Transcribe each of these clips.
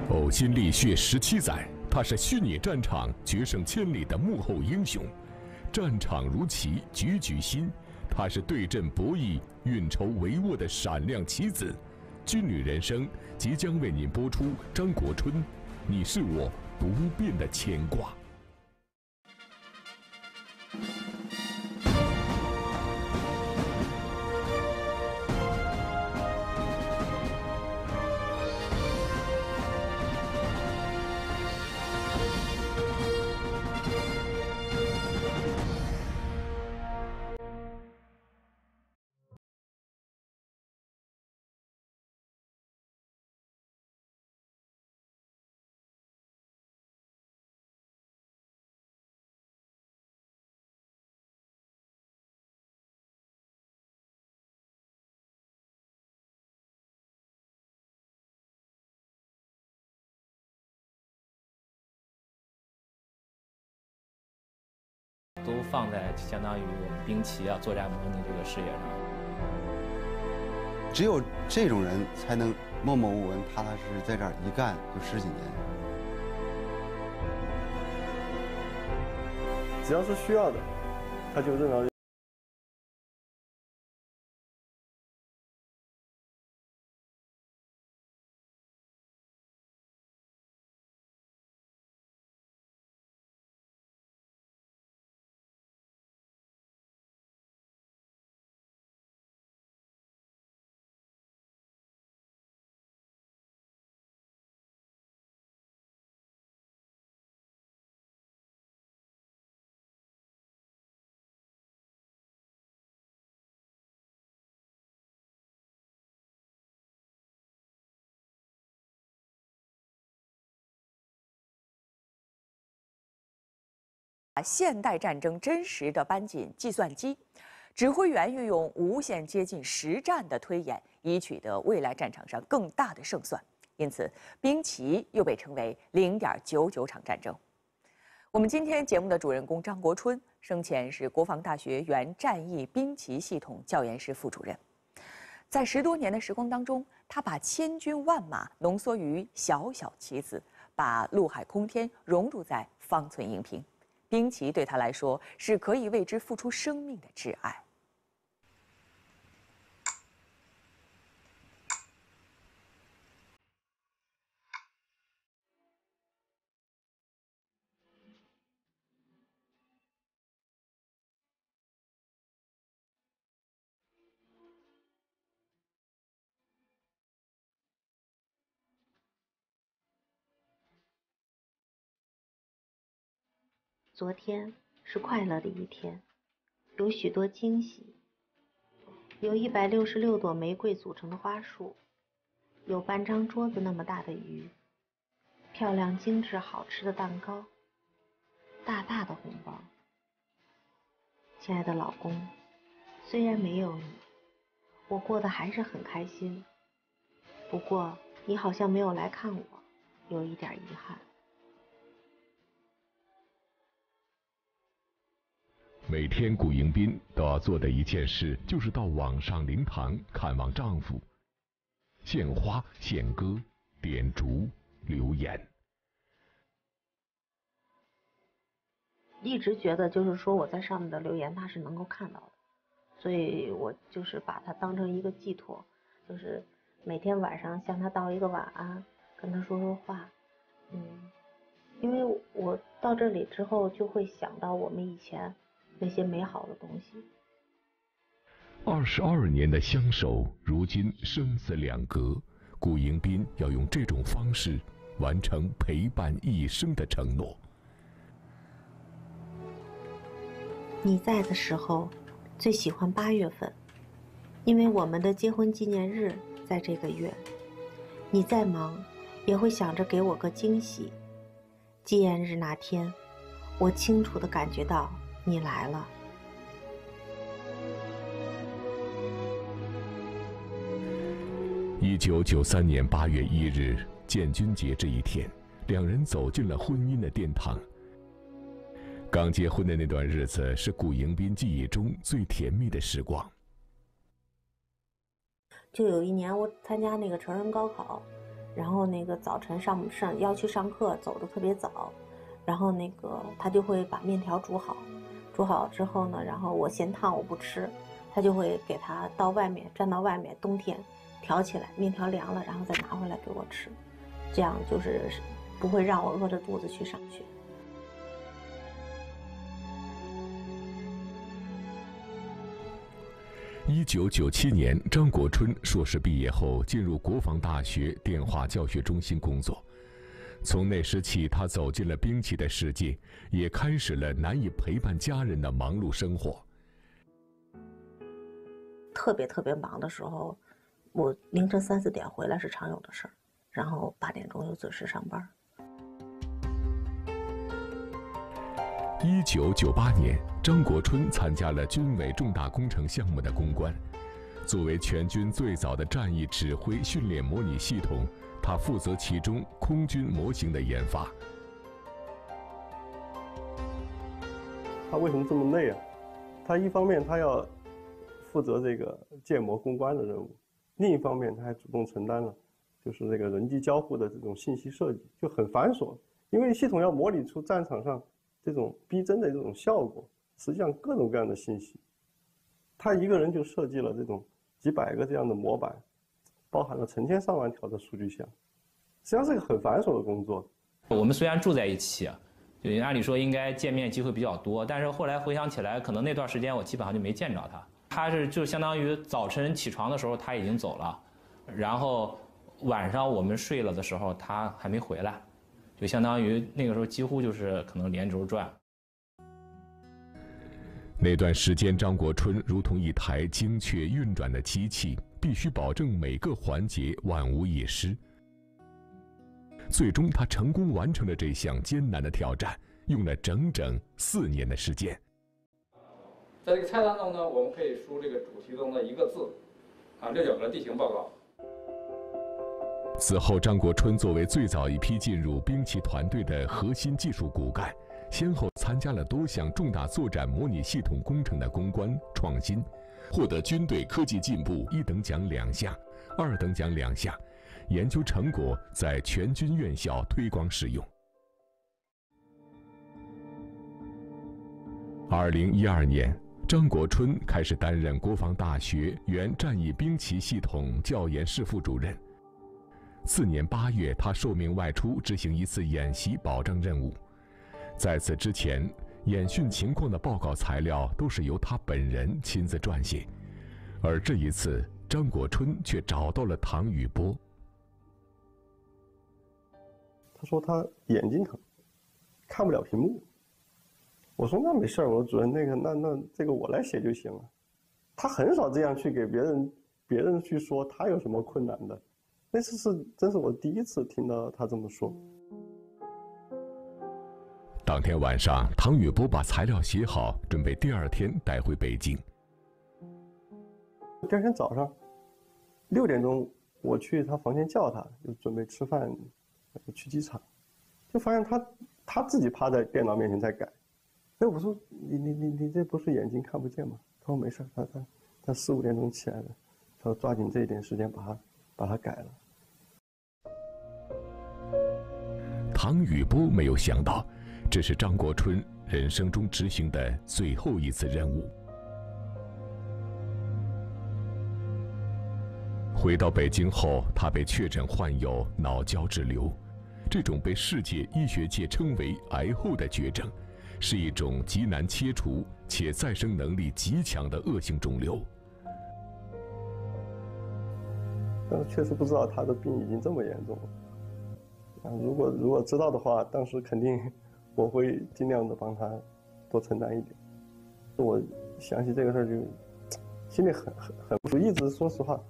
呕心沥血17载，他是虚拟战场决胜千里的幕后英雄。战场如棋，局局新。他是对阵博弈、运筹帷幄的闪亮棋子。军旅人生即将为您播出张国春，你是我不变的牵挂。 都放在相当于我们兵棋啊、作战模拟这个视野上。 只有这种人才能默默无闻、踏踏实实在这儿一干就10几年。 只要是需要的，他就任劳。 现代战争真实的搬进计算机，指挥员运用无限接近实战的推演，以取得未来战场上更大的胜算。因此，兵棋又被称为0.99场战争。我们今天节目的主人公张国春，生前是国防大学原战役兵棋系统教研室副主任。在10多年的时光当中，他把千军万马浓缩于小小棋子，把陆海空天融入在方寸荧屏。兵棋对他来说是可以为之付出生命的挚爱。 昨天是快乐的一天，有许多惊喜。有166朵玫瑰组成的花束，有半张桌子那么大的鱼，漂亮精致好吃的蛋糕，大大的红包。亲爱的老公，虽然没有你，我过得还是很开心。不过你好像没有来看我，有一点遗憾。 每天顾迎宾都要做的一件事，就是到网上灵堂看望丈夫，献花、献歌、点烛、留言。 一直觉得就是说我在上面的留言他是能够看到的，所以我就是把它当成一个寄托，就是每天晚上向他道一个晚安，跟他说说话。因为我到这里之后就会想到我们以前那些美好的东西。 22年的相守，如今生死两隔，顾迎宾要用这种方式完成陪伴一生的承诺。 你在的时候，最喜欢8月份，因为我们的结婚纪念日在这个月。你再忙，也会想着给我个惊喜。纪念日那天，我清楚地感觉到你来了。 1993年8月1日，建军节这一天，两人走进了婚姻的殿堂。刚结婚的那段日子是顾迎宾记忆中最甜蜜的时光。 就有一年我参加那个成人高考， 然后那个早晨要去上课，走得特别早，然后那个他就会把面条煮好，煮好之后呢，然后我嫌烫我不吃，他就会给他到外面站到外面，冬天挑起来，面条凉了，然后再拿回来给我吃，这样就是不会让我饿着肚子去上学。 1997年，张国春硕士毕业后进入国防大学电话教学中心工作。从那时起，他走进了兵棋的世界，也开始了难以陪伴家人的忙碌生活。 特别忙的时候，我凌晨3、4点回来是常有的事儿，然后8点钟又准时上班。 1998年，张国春参加了军委重大工程项目的攻关。作为全军最早的战役指挥训练模拟系统，他负责其中空军模型的研发。 他为什么这么累啊？他一方面他要负责这个建模攻关的任务，另一方面他还主动承担了就是这个人机交互的这种信息设计，就很繁琐。因为系统要模拟出战场上这种逼真的这种效果，实际上各种各样的信息，他一个人就设计了这种几百个这样的模板，包含了成千上万条的数据箱，实际上是个很繁琐的工作。 我们虽然住在一起，就按理说应该见面机会比较多，但是后来回想起来，可能那段时间我基本上就没见着他。他是就相当于早晨起床的时候他已经走了，然后晚上我们睡了的时候他还没回来。就相当于那个时候几乎就是可能连轴转。 那段时间，张国春如同一台精确运转的机器，必须保证每个环节万无一失。最终，他成功完成了这项艰难的挑战，用了整整4年的时间。 在这个菜单中呢，我们可以输这个主题中的一个字，6.9个地形报告。 此后，张国春作为最早一批进入兵棋团队的核心技术骨干，先后参加了多项重大作战模拟系统工程的攻关创新，获得军队科技进步1等奖2项，2等奖2项，研究成果在全军院校推广使用。2012年，张国春开始担任国防大学原战役兵棋系统教研室副主任。次年8月，他受命外出执行一次演习保障任务。在此之前，演训情况的报告材料都是由他本人亲自撰写，而这一次，张国春却找到了唐宇波。 他说他眼睛疼，看不了屏幕。我说那没事儿，我说主任那这个我来写就行了。他很少这样去给别人去说他有什么困难的。那次真是我第一次听到他这么说。 当天晚上，唐宇波把材料写好，准备第2天带回北京。 第2天早上6点钟，我去他房间叫他，就准备吃饭，去机场，就发现他自己趴在电脑面前在改。哎，我说你这不是眼睛看不见吗？他说没事，他4、5点钟起来的，他说抓紧这一点时间把它改了。 唐宇波没有想到，这是张国春人生中执行的最后一次任务。回到北京后，他被确诊患有脑胶质瘤，这种被世界医学界称为癌后的绝症，是一种极难切除且再生能力极强的恶性肿瘤。 但是确实不知道他的病已经这么严重了。如果知道的话，当时肯定我会尽量的帮他多承担一点。我想起这个事儿就心里很不舒服，一直说实话，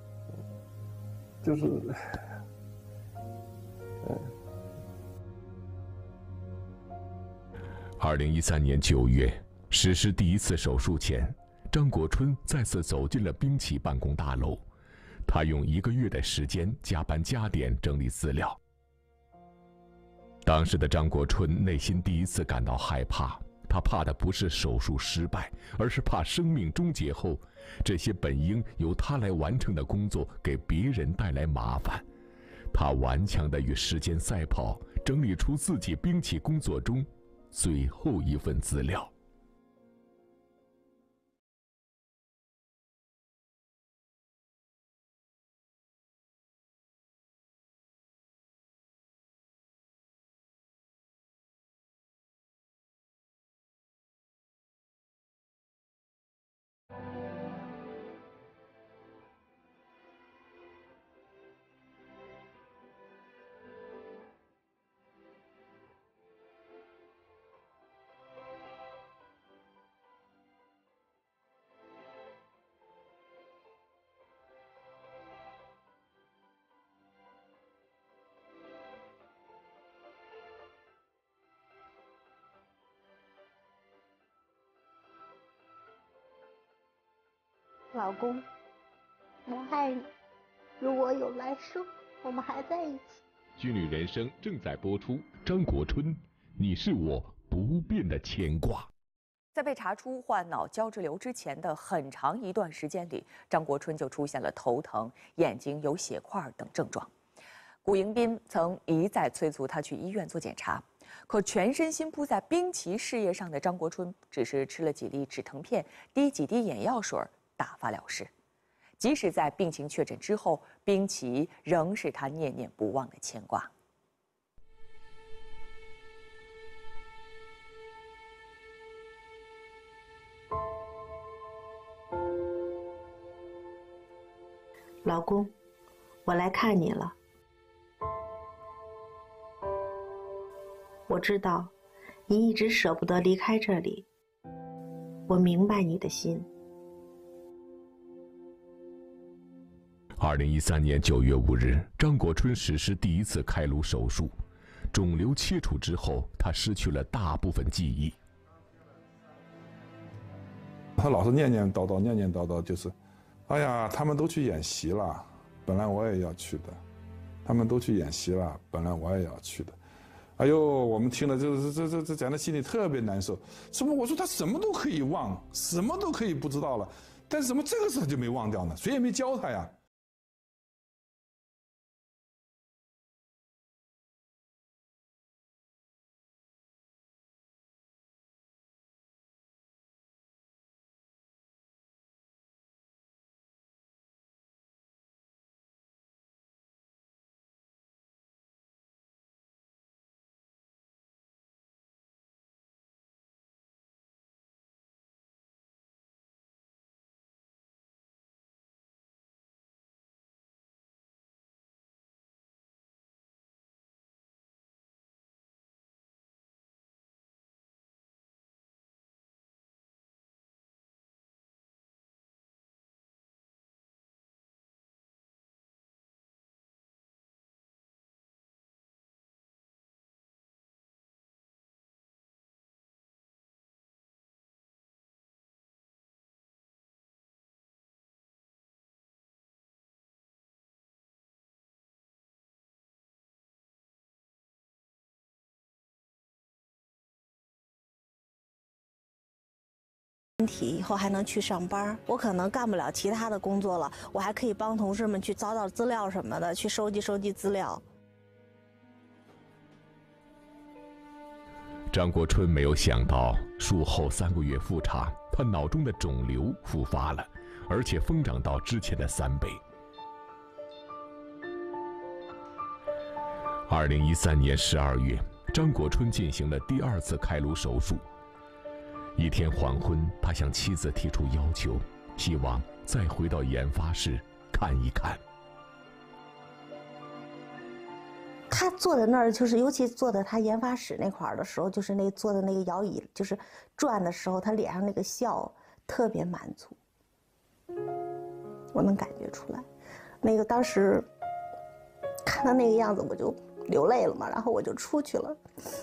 就是 2013年9月，实施第1次手术前，张国春再次走进了兵棋办公大楼。他用1个月的时间加班加点整理资料。当时的张国春内心第一次感到害怕，他怕的不是手术失败，而是怕生命终结后，这些本应由他来完成的工作给别人带来麻烦。 他顽强地与时间赛跑，整理出自己兵棋工作中最后一份资料。 老公，我爱你。如果有来生，我们还在一起。 剧女人生正在播出，张国春，你是我不变的牵挂。 在被查出患脑胶质瘤之前的很长一段时间里，张国春就出现了头疼、眼睛有血块等症状。古迎宾曾一再催促他去医院做检查，可全身心扑在兵棋事业上的张国春，只是吃了几粒止疼片，滴几滴眼药水，打发了事。即使在病情确诊之后，兵棋仍是他念念不忘的牵挂。 老公，我来看你了。我知道你一直舍不得离开这里，我明白你的心。 2013年9月5日，张国春实施第一次开颅手术，肿瘤切除之后，他失去了大部分记忆。 他老是念念叨叨，就是，哎呀，他们都去演习了，本来我也要去的，他们都去演习了，本来我也要去的。哎呦，我们听了这讲的心里特别难受。什么？我说他什么都可以忘，什么都可以不知道了，但是怎么这个事他就没忘掉呢？谁也没教他呀。 身体以后还能去上班，我可能干不了其他的工作了，我还可以帮同事们去找资料什么的，去收集资料。 张国春没有想到，术后3个月复查，他脑中的肿瘤复发了，而且疯长到之前的3倍。2013年12月，张国春进行了第2次开颅手术。一天黄昏，他向妻子提出要求，希望再回到研发室看一看。 他坐在那儿，就是尤其坐在他研发室那块儿的时候，就是坐在那个摇椅，就是转的时候，他脸上那个笑特别满足，我能感觉出来。那个当时看他那个样子，我就流泪了嘛，然后我就出去了。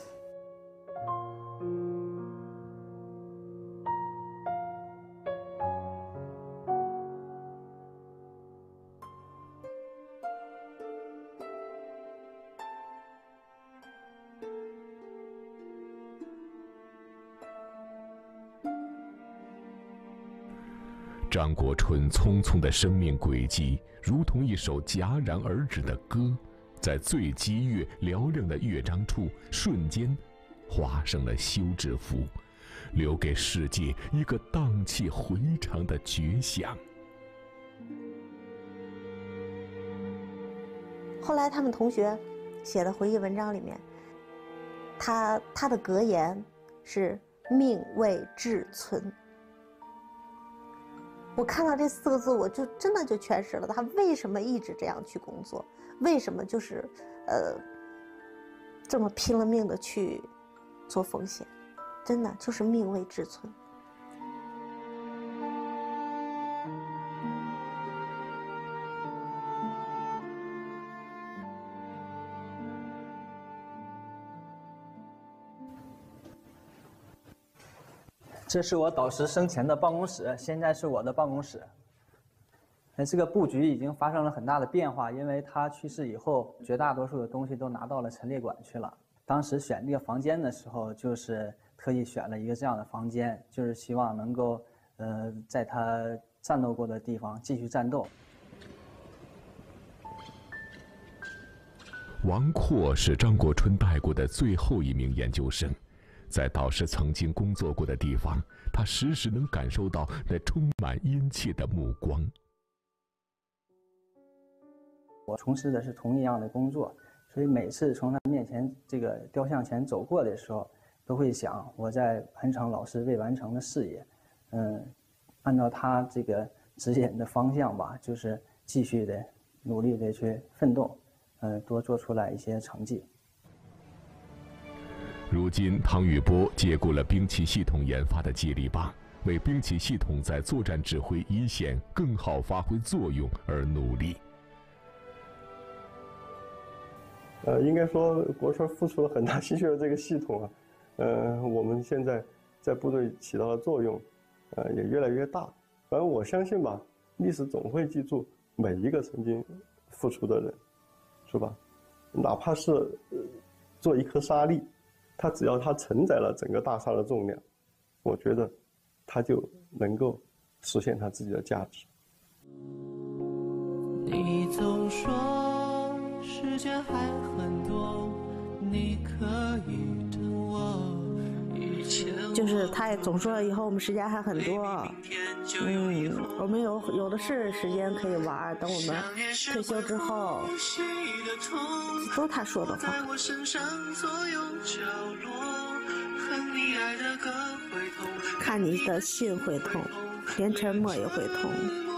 张国春匆匆的生命轨迹，如同一首戛然而止的歌， 在最激越嘹亮的乐章处，瞬间画上了休止符，留给世界一个荡气回肠的绝响。 后来他们同学写的回忆文章里面，他的格言是“命为志存”。我看到这4个字，我就真的就诠释了他为什么一直这样去工作，为什么就是这么拼了命的去做奉献，真的就是命为志存。 这是我导师生前的办公室，现在是我的办公室。这个布局已经发生了很大的变化，因为他去世以后，绝大多数的东西都拿到了陈列馆去了。当时选这个房间的时候，就是特意选了一个这样的房间，就是希望能够在他战斗过的地方继续战斗。 王阔是张国春带过的最后一名研究生。在导师曾经工作过的地方，他时时能感受到那充满殷切的目光。 我从事的是同一样的工作，所以每次从他面前这个雕像前走过的时候，都会想我在完成老师未完成的事业。按照他这个指引的方向吧，就是继续的努力的去奋斗，多做出来一些成绩。 如今，汤玉波接过了兵器系统研发的接力棒，为兵器系统在作战指挥一线更好发挥作用而努力。 应该说国春付出了很大心血的这个系统啊，我们现在在部队起到的作用，也越来越大。反正我相信吧，历史总会记住每一个曾经付出的人，是吧？哪怕是做一颗沙粒。它只要它承载了整个大厦的重量，我觉得它就能够实现它自己的价值。 你总说时间还很多，你可以等我。 就是他也总说以后我们时间还很多，我们有的是时间可以玩，等我们退休之后，都是他说的话。看你的心会痛，连沉默也会痛。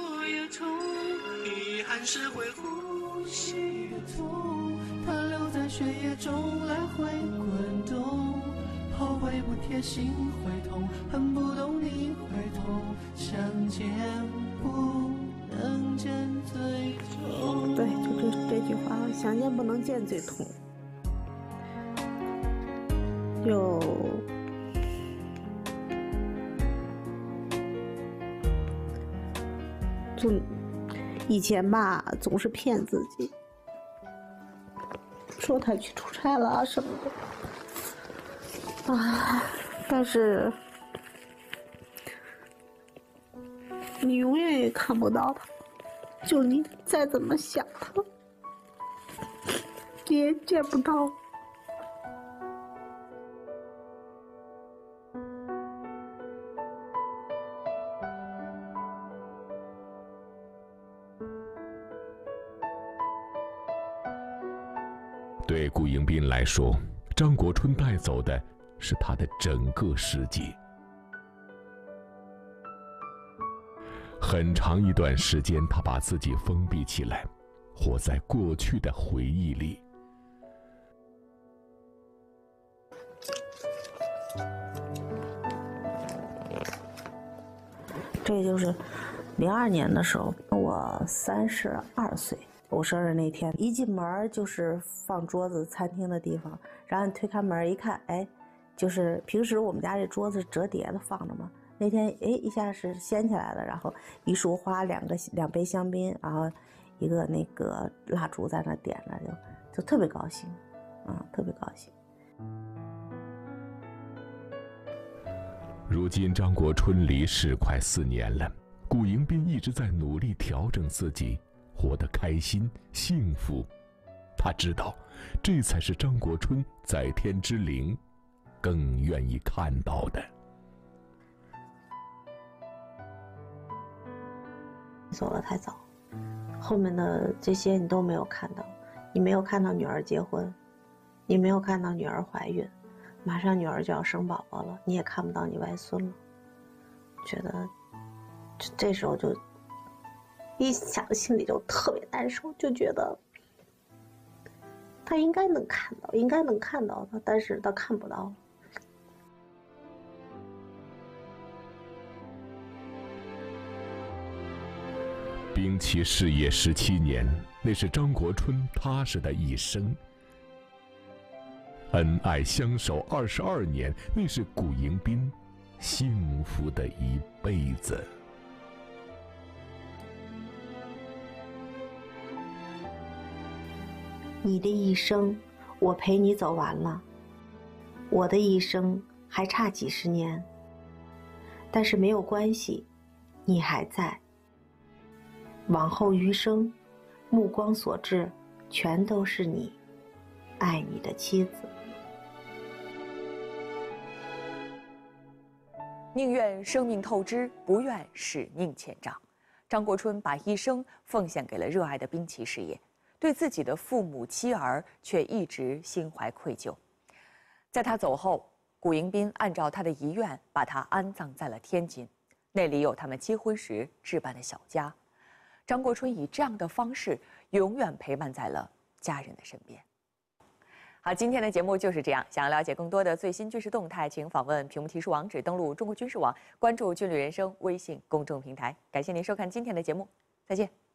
遗憾是会呼吸的痛，它留在血液中来回滚动。后悔不贴心会痛，恨不懂你会痛，相见不能见最痛。 对，就这句话，相见不能见最痛。就以前吧，总是骗自己，说他去出差了啊什么的。但是你永远也看不到他，就你再怎么想他，你也见不到。 对顾迎宾来说，张国春带走的是他的整个世界。很长一段时间，他把自己封闭起来，活在过去的回忆里。 这就是02年的时候，我32岁。我生日那天，一进门就是放桌子餐厅的地方，然后你推开门一看，哎，就是平时我们家这桌子折叠的放着嘛，那天哎一下是掀起来了，然后一束花，两杯香槟，然后一个那个蜡烛在那点着，就特别高兴，特别高兴。 如今张国春离世快4年了，顾迎宾一直在努力调整自己，活得开心幸福， 他知道，这才是张国春在天之灵更愿意看到的。 走了太早，后面的这些你都没有看到，你没有看到女儿结婚，你没有看到女儿怀孕，马上女儿就要生宝宝了，你也看不到你外孙了。觉得这时候就一想心里就特别难受，就觉得他应该能看到，应该能看到他，但是他看不到。 兵棋事业17年，那是张国春踏实的一生；恩爱相守22年，那是古迎宾幸福的一辈子。 你的一生，我陪你走完了，我的一生还差几十年，但是没有关系，你还在。往后余生，目光所至，全都是你，爱你的妻子。 宁愿生命透支，不愿使命千丈。张国春把一生奉献给了热爱的兵棋事业，对自己的父母妻儿却一直心怀愧疚。在他走后，古迎宾按照他的遗愿，把他安葬在了天津，那里有他们结婚时置办的小家。张国春以这样的方式，永远陪伴在了家人的身边。好，今天的节目就是这样。想要了解更多的最新军事动态，请访问屏幕提示网址，登录中国军事网，关注“军旅人生”微信公众平台。感谢您收看今天的节目，再见。